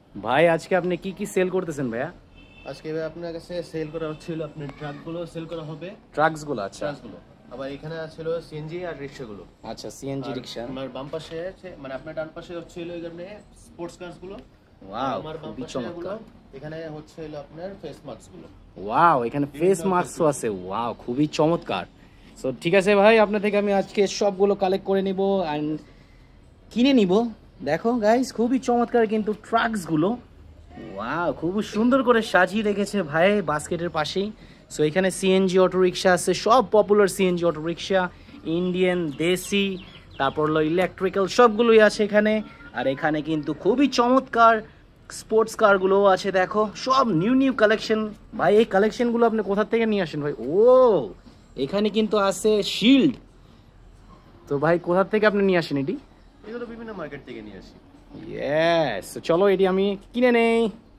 ভাই আজকে আপনি কি কি সেল করতেছেন ভাইয়া? আজকে ভাই আপনার কাছে সেল করা হচ্ছিল আপনার ট্রাকগুলো সেল করা হবে। ট্রাকস গুলো? আচ্ছা, ট্রাকগুলো আবার এখানে ছিল সিএনজি আর রিকশাগুলো। আচ্ছা, সিএনজি রিকশা। আমার বাম পাশে আছে, মানে আপনার ডান পাশে হচ্ছিল এখানে স্পোর্টস কারগুলো। ওয়াও, আমার বাম খুবই পাশে চমৎকার। এখানে হচ্ছিল আপনার ফেস মাস্কগুলো। ওয়াও, এখানে ফেস মাস্কও আছে। ওয়াও, খুবই চমৎকার। সো ঠিক আছে ভাই, আপনার থেকে আমি আজকে সবগুলো কালেক্ট করে নিব অ্যান্ড কিনে নিব। দেখো গাইস, খুবই চমৎকার কিন্তু ট্রাকসগুলো। ওয়াও, খুব সুন্দর করে সাজিয়ে রেখেছে ভাই বাস্কেটের পাশেই। সো এখানে সিএনজি অটো রিক্সা আছে, সব popular CNG auto rickshaw, Indian, দেশি, তারপর হলো ইলেকট্রিক্যাল, সবগুলোই আছে এখানে। আর এখানে কিন্তু খুবই চমৎকার স্পোর্টস কারগুলোও আছে। দেখো সব নিউ নিউ কালেকশন। ভাই এই কালেকশনগুলো আপনি কোথা থেকে নিয়ে আসেন ভাই? ও, এখানে কিন্তু আছে শিল্ড। তো ভাই কোথা থেকে আপনি নিয়ে আসেন এটি? এগুলো বিভিন্ন মার্কেট থেকে নিয়ে আসি। ইয়েস, চলো এটি আমি কিনে নেই।